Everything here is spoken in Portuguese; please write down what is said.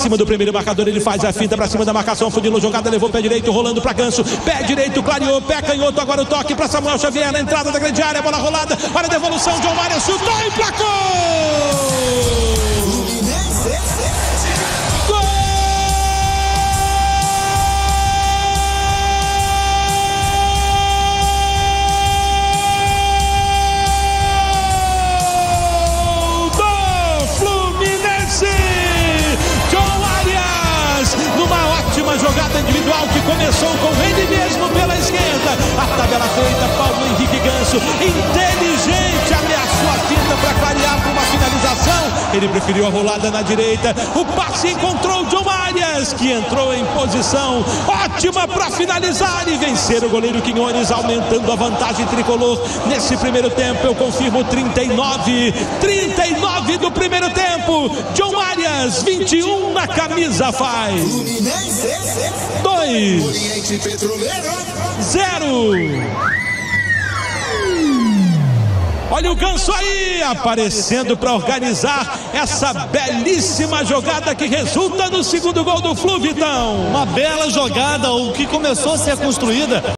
cima do primeiro marcador, ele faz a finta pra cima da marcação, funilou jogada, levou pé direito, rolando pra Ganso, pé direito, clareou, pé canhoto, agora o toque pra Samuel Xavier, na entrada da grande área, bola rolada, para a devolução, John Arias chutou e placou! Uma jogada individual que começou com ele mesmo pela esquerda. A tabela feita, Paulo Henrique Ganso, inteligente, ameaçou a finta para clarear para uma finalização. Ele preferiu a rolada na direita. O passe encontrou o John Arias, que entrou em posição ótima para finalizar e vencer o goleiro Quinones, aumentando a vantagem tricolor nesse primeiro tempo. Eu confirmo 39 do primeiro tempo. John Arias, 21 na camisa, faz 2-0. Olha o Ganso aí, aparecendo para organizar essa belíssima jogada que resulta no segundo gol do Flu, Vitão. Uma bela jogada, o que começou a ser construída